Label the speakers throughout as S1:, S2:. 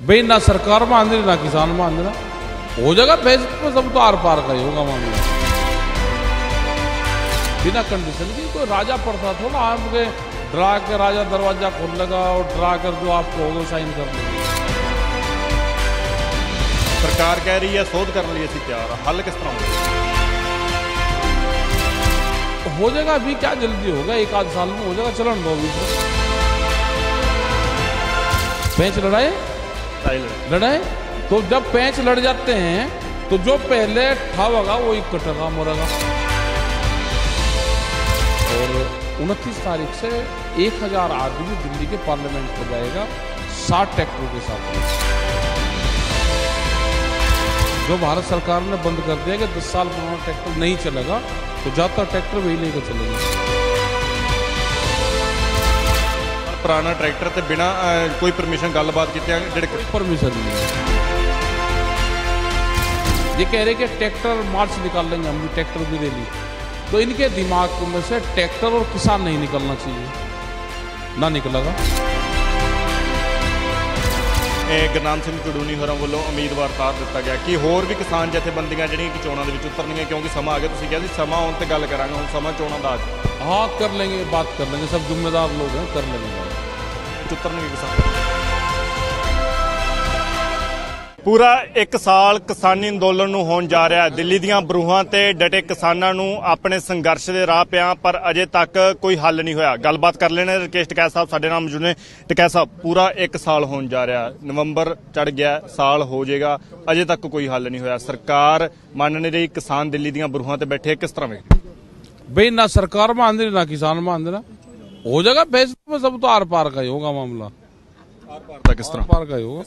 S1: भाई ना सरकार मान रही ना किसान मान रहा, हो जाएगा फैसले में, सब तो आर पार का ही होगा मामला। बिना कंडीशन की कोई राजा पड़ता थोड़ा आपके डरा के राजा दरवाजा खोल लेगा और डरा कर जो आपको होगा साइन कर लेगा।
S2: सरकार कह रही है शोध करने लिए ਅਸੀਂ ਤਿਆਰ ਹਾਂ, हल किस तरह
S1: हो जाएगा। अभी क्या जल्दी होगा, एक आध साल में हो जाएगा, चलन दो अभी। पेंच लड़ाए तो जब पेंच लड़ जाते हैं तो जो पहले ठावेगा वो ही कटेगा मरेगा। और 29 तारीख से 1000 आदमी दिल्ली के पार्लियामेंट में जाएगा 60 ट्रैक्टरों के साथ। जो भारत सरकार ने बंद कर दिया कि 10 साल पुराना ट्रैक्टर नहीं चलेगा, तो ज्यादातर ट्रैक्टर वही लेकर चलेंगे।
S2: पुराना ट्रैक्टर ते बिना कोई परमिशन गलबात की
S1: परमिशन नहीं है। ये कह रहे कि ट्रैक्टर मार्च निकाल लेंगे हम भी, ट्रैक्टर भी रैली। तो इनके दिमाग में से ट्रैक्टर और किसान नहीं निकलना चाहिए, ना निकलेगा।
S2: गुरनाम सिंह चुड़ूनी होਰਾਂ ਵੱਲੋਂ ਉਮੀਦਵਾਰ ਤਾਰ ਦਿੱਤਾ ਗਿਆ ਕਿ ਹੋਰ ਵੀ ਕਿਸਾਨ ਜਥੇਬੰਦੀਆਂ ਜਿਹੜੀਆਂ ਕਿ ਚੋਣਾਂ ਦੇ ਵਿੱਚ ਉਤਰਨਗੀਆਂ, ਕਿਉਂਕਿ ਸਮਾਂ ਆ ਗਿਆ। ਤੁਸੀਂ ਕਿਹਾ ਸੀ ਸਮਾਂ ਆਉਣ ਤੇ ਗੱਲ ਕਰਾਂਗੇ, ਹੁਣ ਸਮਾਂ ਚੋਣਾਂ ਦਾ ਆ ਗਿਆ।
S1: हाँ कर लेंगे, बात कर लेंगे, सब जिम्मेदार लोग हैं, कर लेंगे बात।
S2: उतरनगे किसान। पूरा 1 साल किसानी अंदोलन ਨੂੰ ਹੋਣ ਜਾ ਰਿਹਾ ਹੈ। ਦਿੱਲੀ ਦੀਆਂ ਬਰੂਹਾਂ ਤੇ ਡਟੇ ਕਿਸਾਨਾਂ ਨੂੰ ਆਪਣੇ ਸੰਘਰਸ਼ ਦੇ ਰਾਹ ਪਿਆ, ਪਰ ਅਜੇ ਤੱਕ ਕੋਈ ਹੱਲ ਨਹੀਂ ਹੋਇਆ। ਗੱਲਬਾਤ ਕਰ ਲੈਣੇ ਰਕੇਸ਼ ਟਕੈਤ ਸਾਹਿਬ ਸਾਡੇ ਨਾਲ ਮੌਜੂਦ ਨੇ। ਟਕੈਤ ਸਾਹਿਬ, ਪੂਰਾ 1 ਸਾਲ ਹੋਣ ਜਾ ਰਿਹਾ, ਨਵੰਬਰ ਚੜ ਗਿਆ, ਸਾਲ ਹੋ ਜਾਏਗਾ, ਅਜੇ ਤੱਕ ਕੋਈ ਹੱਲ ਨਹੀਂ ਹੋਇਆ। ਸਰਕਾਰ ਮੰਨ ਨਹੀਂ ਰਹੀ, ਕਿਸਾਨ ਦਿੱਲੀ ਦੀਆਂ ਬਰੂਹਾਂ ਤੇ ਬੈਠੇ, ਕਿਸ ਤਰ੍ਹਾਂ ਵੇਖਦੇ?
S1: भाई ना सरकार मान रही ना किसान मान रहा, हो जाएगा फैसले में, सब तो आर पार का ही होगा मामला।
S2: आर पार का किस तरह?
S1: आर पार का ही होगा,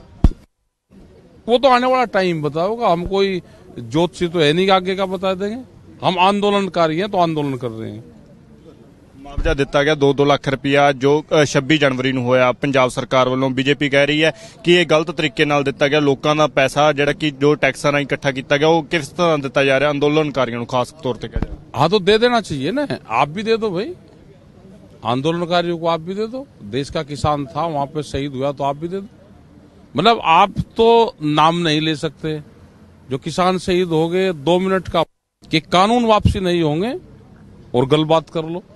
S1: वो तो आने वाला टाइम बताओगा। हम कोई ज्योतिषी तो है नहीं कि आगे का बता देंगे। हम आंदोलनकारी हैं तो आंदोलन कर रहे हैं।
S2: मुआवजा दिता गया 2-2 लाख रुपया जो 26 जनवरी ਨੂੰ ਹੋਇਆ, ਪੰਜਾਬ ਸਰਕਾਰ ਵੱਲੋਂ। ਬੀਜੇਪੀ ਕਹਿ ਰਹੀ ਹੈ ਕਿ ਇਹ ਗਲਤ ਤਰੀਕੇ ਨਾਲ ਦਿੱਤਾ ਗਿਆ। ਲੋਕਾਂ ਦਾ ਪੈਸਾ ਜਿਹੜਾ ਕਿ ਜੋ ਟੈਕਸਾਂ ਰਾਹੀਂ ਇਕੱਠਾ ਕੀਤਾ ਗਿਆ, ਉਹ ਕਿਸ ਤਰ੍ਹਾਂ ਦਿੱਤਾ ਜਾ ਰਿਹਾ ਅੰਦੋਲਨਕਾਰੀਆਂ ਨੂੰ ਖਾਸ ਤੌਰ ਤੇ? ਕਿਹਾ
S1: हाँ तो दे देना चाहिए ना, आप भी दे दो भाई, आंदोलनकारियों को आप भी दे दो। देश का किसान था वहां पे शहीद हुआ तो आप भी दे दो। मतलब आप तो नाम नहीं ले सकते, जो किसान शहीद हो गए 2 मिनट का कि कानून वापसी नहीं होंगे और गलबात कर लो।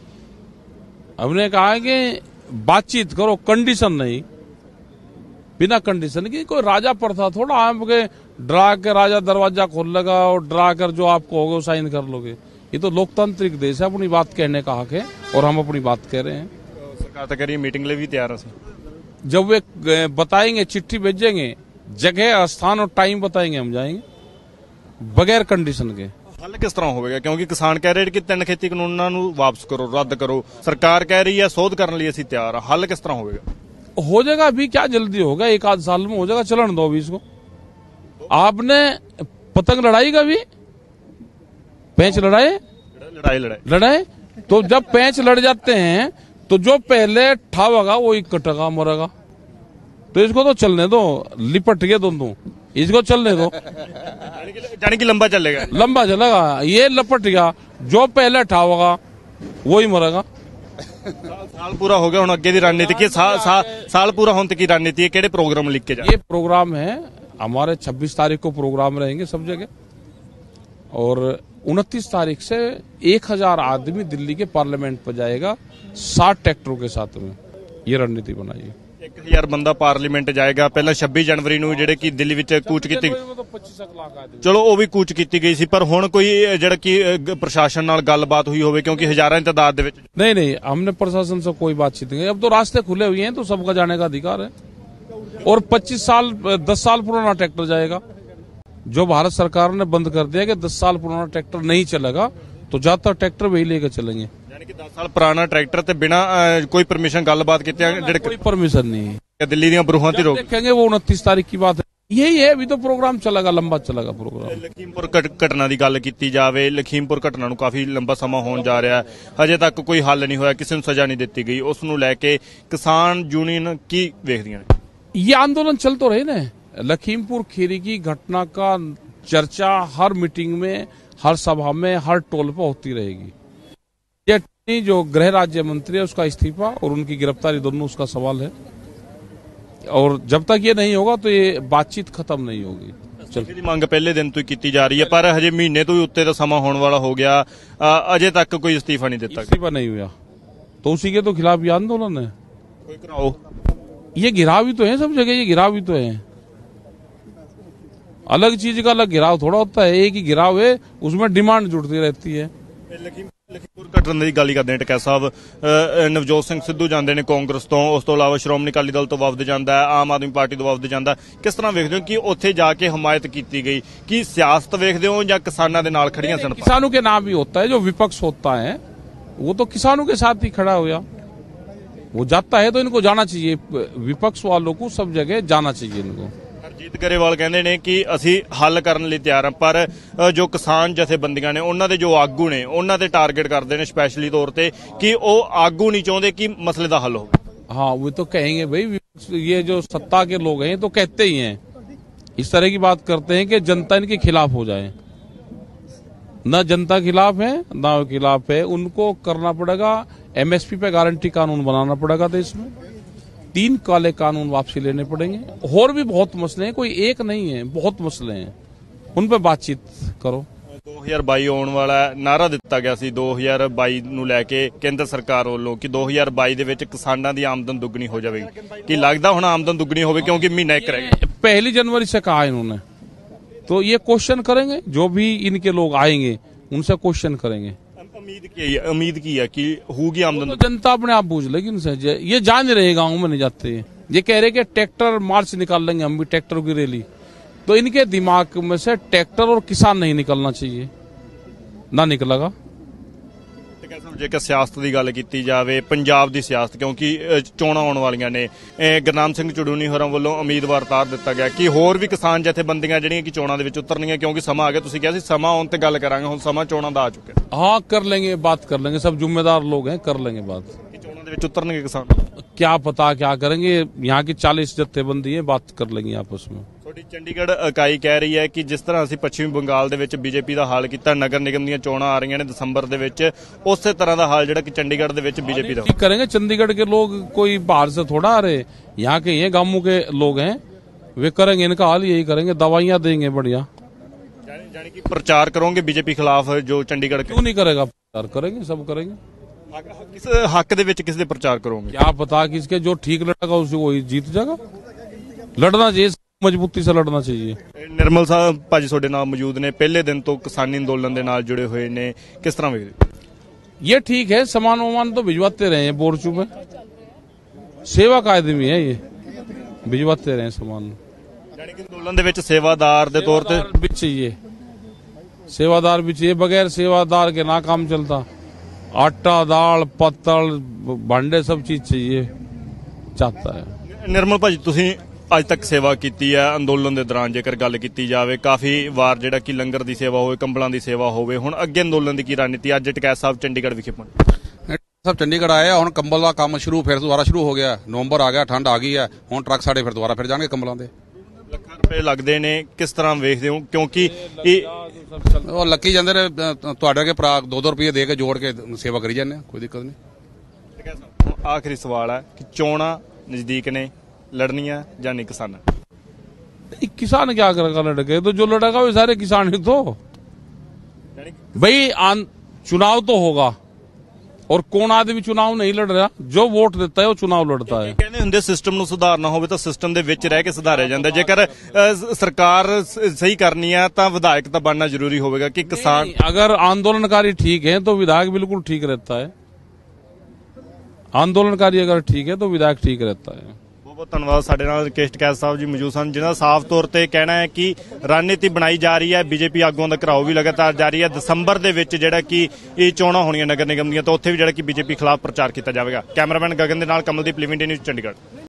S1: हमने कहा है कि बातचीत करो, कंडीशन नहीं। बिना कंडीशन की कोई राजा पड़ता थोड़ा आपके डरा के राजा दरवाजा खोल लेगा और डरा कर जो आपको होगा साइन कर लोगे। ये तो लोकतांत्रिक देश है, अपनी बात कहने का हक है और हम अपनी बात कह रहे हैं।
S2: सरकार तो कह रही है मीटिंग ले भी तैयार है।
S1: जब वे बताएंगे, चिट्ठी भेजेंगे, जगह स्थान और टाइम बताएंगे, हम जाएंगे बगैर कंडीशन के।
S2: हल किस तरह होगा, क्योंकि किसान कह रहे कि 3 खेती कानूनों ਨੂੰ वापस करो, रद्द करो। सरकार कह रही है शोध करने लिए ਅਸੀਂ तैयार ਹਾਂ, हल किस तरह होगा?
S1: हो जाएगा। अभी क्या जल्दी होगा, एक आध साल में हो जाएगा, चलन दो अभी इसको। आपने पतंग लड़ाई का भी पेंच लड़ाए तो जब पेंच लड़ जाते हैं तो जो पहले ठावेगा वो ही कटेगा मरेगा। तो इसको तो चलने दो, लिपट गए दोनों, इसको चलने दो।
S2: यानी कि लंबा चलेगा ये लपट गया, जो पहले ठावेगा वो ही मरेगा। साल पूरा हो गया, अगे की रणनीति की साल पूरा होने की रणनीति है, केड़े प्रोग्राम लिख के जा?
S1: ये प्रोग्राम है हमारे 26 तारीख को प्रोग्राम रहेंगे सब जगह, और 29 तारीख से 1000 आदमी दिल्ली के पार्लियामेंट पर जाएगा 60 ट्रैक्टरों के साथ में। ये रणनीति बनाई है।
S2: 1000 ਬੰਦਾ ਪਾਰਲੀਮੈਂਟ ਜਾਏਗਾ। ਪਹਿਲਾਂ 26 ਜਨਵਰੀ ਨੂੰ ਜਿਹੜੇ ਕਿ ਦਿੱਲੀ ਵਿੱਚ ਕੂਚ ਕੀਤੀ, ਚਲੋ ਉਹ ਵੀ ਕੂਚ ਕੀਤੀ ਗਈ ਸੀ, ਪਰ ਹੁਣ ਕੋਈ ਜਿਹੜਾ ਕਿ ਪ੍ਰਸ਼ਾਸਨ ਨਾਲ ਗੱਲਬਾਤ ਹੋਈ ਹੋਵੇ, ਕਿਉਂਕਿ ਹਜ਼ਾਰਾਂ ਦੀ ਤਾਦਾਦ ਦੇ ਵਿੱਚ?
S1: नहीं, हमने प्रशासन से कोई बातचीत नहीं। अब तो रास्ते खुले हुए हैं तो सबका जाने का अधिकार है। और 10 साल पुराना ट्रैक्टर जाएगा। जो भारत सरकार ने बंद कर दिया कि 10 साल पुराना ट्रैक्टर नहीं चलेगा, तो ज्यादातर ट्रैक्टर वही लेकर चलेंगे।
S2: यानी कि 10 साल पुराना ट्रैक्टर ते बिना कोई परमिशन गलबात की
S1: कोई परमिशन नहीं है।
S2: दिल्ली ਦੀਆਂ ਬਰੂਹਾਂ ਤੇ ਰੋਕ
S1: देखेंगे, वो 29 तारीख की बात है। यही है, अभी तो प्रोग्राम चलेगा, लंबा चलेगा प्रोग्राम।
S2: लखीमपुर घटना की गल की जाए, लखीमपुर घटना ਨੂੰ काफी लंबा समा होने जा रहा है, अजे तक कोई हल नहीं होया, किसी ਨੂੰ सजा नहीं दी गई। उस ਨੂੰ ਲੈ ਕੇ किसान यूनियन की देखदियां ने? ये
S1: आंदोलन चल तो रहे ना। लखीमपुर खीरी की घटना का चर्चा हर मीटिंग में, हर सभा में, हर टोल पर होती रहेगी। ये जो गृह राज्य मंत्री है उसका इस्तीफा और उनकी गिरफ्तारी, दोनों उसका सवाल है। और जब तक ये नहीं होगा तो ये बातचीत खत्म नहीं होगी।
S2: ਇਹਦੀ ਮੰਗ ਪਹਿਲੇ ਦਿਨ ਤੋਂ ਹੀ ਕੀਤੀ ਜਾ ਰਹੀ ਹੈ, ਪਰ ਹਜੇ ਮਹੀਨੇ ਤੋਂ ਵੀ ਉੱਤੇ ਦਾ ਸਮਾਂ ਹੋਣ ਵਾਲਾ ਹੋ ਗਿਆ, ਅਜੇ तक कोई इस्तीफा नहीं ਦਿੱਤਾ
S1: इस्तीफा नहीं हुआ तो उसी के तो खिलाफ ये आंदोलन है।
S2: कोई कराओ,
S1: ये गिराव ही तो है, सब जगह ये गिराव ही तो है। अलग चीज का अलग गिराव थोड़ा होता है, एक ही गिराव है, उसमें डिमांड जुड़ती रहती है।
S2: ਲਖੀਮਪੁਰ ਘਟਨਾ ਦੀ ਗੱਲ ਕਰਦੇ ਹਾਂ ਟਕੈਤ ਸਾਹਿਬ, ਨਵਜੋਤ ਸਿੰਘ ਸਿੱਧੂ ਜਾਂਦੇ ਨੇ ਕਾਂਗਰਸ ਤੋਂ, ਉਸ ਤੋਂ ਇਲਾਵਾ ਸ਼੍ਰੋਮਣੀ ਅਕਾਲੀ ਦਲ ਤੋਂ ਵਫਦ ਜਾਂਦਾ ਹੈ, ਆਮ ਆਦਮੀ ਪਾਰਟੀ ਤੋਂ ਵਫਦ ਜਾਂਦਾ, ਕਿਸ ਤਰ੍ਹਾਂ ਵੇਖਦੇ ਹੋ ਕਿ ਉੱਥੇ ਜਾ ਕੇ ਹਮਾਇਤ ਕੀਤੀ ਗਈ, ਕੀ ਸਿਆਸਤ ਵੇਖਦੇ ਹੋ ਜਾਂ ਕਿਸਾਨਾਂ ਦੇ ਨਾਲ ਖੜੀਆਂ ਸਨ?
S1: किसानों के नाम भी होता है, जो विपक्ष होता है वो तो किसानों के साथ ही खड़ा हुआ, वो जाता है तो इनको जाना चाहिए, विपक्ष वालों को सब जगह जाना चाहिए इनको।
S2: ਹਰਜੀਤ ਗਰੇਵਾਲ ਕਹਿੰਦੇ ਨੇ ਕਿ ਅਸੀਂ ਹੱਲ ਕਰਨ ਲਈ ਤਿਆਰ ਹਾਂ, ਪਰ ਜੋ ਕਿਸਾਨ ਜਥੇਬੰਦੀਆਂ ਨੇ ਉਹਨਾਂ ਦੇ ਜੋ ਆਗੂ ਨੇ ਉਹਨਾਂ ਤੇ ਟਾਰਗੇਟ ਕਰਦੇ ਨੇ ਸਪੈਸ਼ਲੀ ਤੌਰ ਤੇ ਕਿ ਉਹ ਆਗੂ ਨਹੀਂ ਚਾਹੁੰਦੇ कि मसले ਦਾ हल हो।
S1: हाँ वो तो कहेंगे भाई, ये जो सत्ता के लोग हैं तो कहते ही हैं, इस तरह की बात करते हैं कि जनता इनके खिलाफ हो जाए। न जनता खिलाफ है ना खिलाफ है, उनको करना पड़ेगा, एमएसपी पे गारंटी कानून बनाना पड़ेगा देश में, 3 काले कानून वापसी लेने पड़ेंगे, और भी बहुत मसले हैं, कोई एक नहीं है, बहुत मसले हैं, उन पे बातचीत करो।
S2: 2022 ਆਉਣ ਵਾਲਾ ਨਾਰਾ ਦਿੱਤਾ ਗਿਆ ਸੀ 2022 ਨੂੰ ਲੈ ਕੇ ਕੇਂਦਰ ਸਰਕਾਰ ਵੱਲੋਂ ਕਿ 2022 ਦੇ ਵਿੱਚ ਕਿਸਾਨਾਂ ਦੀ ਆਮਦਨ ਦੁੱਗਣੀ ਹੋ ਜਾਵੇਗੀ, ਕੀ ਲੱਗਦਾ ਹੁਣ ਆਮਦਨ ਦੁੱਗਣੀ ਹੋਵੇ ਕਿਉਂਕਿ ਮਹੀਨਾ ਇੱਕ ਰਹਿ ਗਿਆ?
S1: 1 जनवरी से कहा इन्होंने, तो ये क्वेश्चन करेंगे, जो भी इनके लोग आएंगे उनसे क्वेश्चन करेंगे।
S2: उम्मीद की है कि होगी आमदन?
S1: तो जनता अपने आप पूछ लेगी उनसे, ये जा नहीं रहे, गाँव में नहीं जाते, ये कह रहे कि ट्रैक्टर मार्च निकाल लेंगे हम भी, ट्रैक्टरों की रैली, तो इनके दिमाग में से ट्रैक्टर और किसान नहीं निकलना चाहिए, ना निकलेगा।
S2: ਜੇਕਰ ਸਿਆਸਤ ਦੀ ਗੱਲ ਕੀਤੀ ਜਾਵੇ, ਪੰਜਾਬ ਦੀ ਸਿਆਸਤ, ਕਿਉਂਕਿ ਚੋਣਾਂ ਆਉਣ ਵਾਲੀਆਂ ਨੇ, ਗੁਰਨਾਮ ਸਿੰਘ ਚੜੂਨੀ ਹੋਰਾਂ ਵੱਲੋਂ ਉਮੀਦਵਾਰ ਤਾਰ ਦਿੱਤਾ ਗਿਆ ਕਿ ਹੋਰ ਵੀ ਕਿਸਾਨ ਜਥੇਬੰਦੀਆਂ ਜਿਹੜੀਆਂ ਕਿ ਚੋਣਾਂ ਦੇ ਵਿੱਚ ਉਤਰਨੀਆਂ, ਕਿਉਂਕਿ ਸਮਾਂ ਆ ਗਿਆ, ਤੁਸੀਂ ਕਿਹਾ ਸੀ ਸਮਾਂ ਆਉਣ ਤੇ ਗੱਲ ਕਰਾਂਗੇ, ਹੁਣ ਸਮਾਂ ਚੋਣਾਂ ਦਾ ਆ ਚੁੱਕਿਆ।
S1: हाँ कर लेंगे, बात कर लेंगे, सब जिम्मेदार लोग हैं, कर लेंगे बात।
S2: ਕਿ ਚੋਣਾਂ ਦੇ ਵਿੱਚ ਉਤਰਨਗੇ ਕਿਸਾਨ?
S1: क्या पता क्या करेंगे, यहाँ की 40 जत्थेबंदी है, बात कर लेंगे आपस में।
S2: ਤੁਹਾਡੀ ਚੰਡੀਗੜ੍ਹ ਇਕਾਈ ਕਹਿ ਰਹੀ ਹੈ ਕਿ ਜਿਸ ਤਰ੍ਹਾਂ ਅਸੀਂ ਪੱਛਮੀ ਬੰਗਾਲ ਦੇ ਵਿੱਚ ਬੀਜੇਪੀ ਦਾ ਹਾਲ ਕੀਤਾ, ਨਗਰ ਨਿਗਮ ਦੀਆਂ ਚੋਣਾਂ ਆ ਰਹੀਆਂ ਨੇ ਦਸੰਬਰ ਦੇ ਵਿੱਚ, ਉਸੇ ਤਰ੍ਹਾਂ ਦਾ ਹਾਲ ਜਿਹੜਾ ਕਿ ਚੰਡੀਗੜ੍ਹ ਦੇ ਵਿੱਚ ਬੀਜੇਪੀ ਦਾ
S1: ठीक करेंगे। चंडीगढ़ के लोग कोई बाहर से थोड़ा आ रहे, यहाँ के ये गांवों के लोग हैं, वे करेंगे, इनका हाल यही करेंगे, दवाइयाँ देंगे बढ़िया।
S2: यानी कि प्रचार करोगे बीजेपी खिलाफ जो चंडीगढ़
S1: क्यों नहीं करेगा, प्रचार करेंगे, सब करेंगे।
S2: किस हक दे विच किस दे प्रचार करोगे?
S1: क्या पता किसके जो ठीक लड़ेगा उसे वही जीत जाएगा। लड़ना चाहिए, मजबूती से लड़ना चाहिए।
S2: निर्मल साहब भाजी ਤੁਹਾਡੇ ਨਾਲ ਮੌਜੂਦ ਨੇ, ਪਹਿਲੇ ਦਿਨ ਤੋਂ ਕਿਸਾਨੀ ਅੰਦੋਲਨ ਦੇ ਨਾਲ जुड़े हुए ने, किस तरह ਵੇਖਦੇ?
S1: ये ठीक है, सामान वामान तो भिजवाते रहे हैं बोरचू में, सेवा का आदमी है, ये भिजवाते रहे सामान।
S2: यानी कि अंदोलन ਦੇ ਵਿੱਚ सेवादार ਦੇ तौर ਤੇ
S1: भी चाहिए, सेवादार भी चाहिए, बगैर सेवादार के ना काम चलता। आटा दाल पत्तल भांडे सब चीज चाहिए, चाहता है।
S2: निर्मल भाजी ਤੁਸੀਂ ਅੱਜ ਤੱਕ ਸੇਵਾ ਕੀਤੀ ਹੈ ਅੰਦੋਲਨ ਦੇ ਦੌਰਾਨ, ਜੇਕਰ ਗੱਲ ਕੀਤੀ ਜਾਵੇ ਕਾਫੀ ਵਾਰ ਜਿਹੜਾ ਕਿ ਲੰਗਰ ਦੀ ਸੇਵਾ ਹੋਵੇ, ਕੰਬਲਾਂ ਦੀ ਸੇਵਾ ਹੋਵੇ, ਹੁਣ ਅੱਗੇ ਅੰਦੋਲਨ ਦੀ ਕੀ ਰਣਨੀਤੀ? ਅੱਜ ਟਕੈਤ ਸਾਹਿਬ ਚੰਡੀਗੜ੍ਹ ਵਿਖੇ ਪਹੁੰਚੇ,
S3: ਸਭ ਚੰਡੀਗੜ੍ਹ ਆਏ ਆ, ਹੁਣ ਕੰਬਲ ਦਾ ਕੰਮ ਫਿਰ ਦੁਬਾਰਾ ਸ਼ੁਰੂ ਹੋ ਗਿਆ, ਨਵੰਬਰ ਆ ਗਿਆ, ਠੰਡ ਆ ਗਈ ਹੈ, ਹੁਣ ਟਰੱਕ ਸਾਡੇ ਫਿਰ ਦੁਬਾਰਾ ਫਿਰ ਜਾਣਗੇ ਕੰਬਲਾਂ ਦੇ।
S2: ਲੱਖਾਂ ਰੁਪਏ ਲੱਗਦੇ ਨੇ, ਕਿਸ ਤਰ੍ਹਾਂ ਵੇਖਦੇ ਹੋ? ਕਿਉਂਕਿ ਇਹ
S3: ਉਹ ਲੱਕੀ ਜਾਂਦੇ ਨੇ, ਤੁਹਾਡੇ ਕੇ ਭਰਾ 2-2 ਰੁਪਏ ਦੇ ਕੇ ਜੋੜ ਕੇ ਸੇਵਾ ਕਰੀ ਜਾਂਦੇ, ਕੋਈ ਦਿੱਕਤ ਨਹੀਂ।
S2: ਆਖਰੀ ਸਵਾਲ ਹੈ ਕਿ ਚੋਣਾਂ ਨਜ਼ਦੀਕ ਨੇ, लड़नियां या नहीं किसान?
S1: किसान क्या करेगा लड़के, तो जो लड़ेगा वो सारे किसान ही तो भाई। चुनाव तो होगा, और कौन आदमी चुनाव नहीं लड़ रहा, जो वोट देता है वो चुनाव लड़ता है।
S2: ਕਹਿੰਦੇ ਹੁੰਦੇ ਸਿਸਟਮ ਨੂੰ ਸੁਧਾਰਨਾ ਹੋਵੇ ਤਾਂ ਸਿਸਟਮ ਦੇ ਵਿੱਚ ਰਹਿ ਕੇ ਸੁਧਾਰਿਆ ਜਾਂਦਾ, ਜੇਕਰ ਸਰਕਾਰ ਸਹੀ ਕਰਨੀ ਹੈ ਤਾਂ ਵਿਧਾਇਕ ਤਾਂ ਬਣਨਾ ਜ਼ਰੂਰੀ ਹੋਵੇਗਾ ਕਿ किसान।
S1: अगर आंदोलनकारी ठीक है तो विधायक बिल्कुल ठीक रहता है, आंदोलनकारी अगर ठीक है तो विधायक ठीक रहता है।
S2: ਬਹੁਤ ਧੰਨਵਾਦ। ਸਾਡੇ ਨਾਲ ਰਕੇਸ਼ ਟਕੈਤ ਸਾਹਿਬ ਜੀ ਮੌਜੂਦ ਸਨ, ਜਿਨ੍ਹਾਂ ਦਾ ਸਾਫ਼ ਤੌਰ ਤੇ ਕਹਿਣਾ ਹੈ ਕਿ ਰਣਨੀਤੀ ਬਣਾਈ ਜਾ ਰਹੀ ਹੈ, ਬੀਜੇਪੀ ਆਗੂਆਂ ਦਾ ਘਿਰਾਓ ਵੀ ਲਗਾਤਾਰ ਜਾਰੀ ਹੈ। ਦਸੰਬਰ ਦੇ ਵਿੱਚ ਜਿਹੜਾ ਕਿ ਇਹ ਚੋਣਾਂ ਹੋਣੀਆਂ ਨਗਰ ਨਿਗਮ ਦੀਆਂ, ਤਾਂ ਉੱਥੇ ਵੀ ਜਿਹੜਾ ਕਿ ਬੀਜੇਪੀ ਖਿਲਾਫ ਪ੍ਰਚਾਰ ਕੀਤਾ ਜਾਵੇਗਾ। ਕੈਮਰਾਮੈਨ ਗਗਨ ਦੇ ਨਾਲ Kamaldeep, living day news, Chandigarh.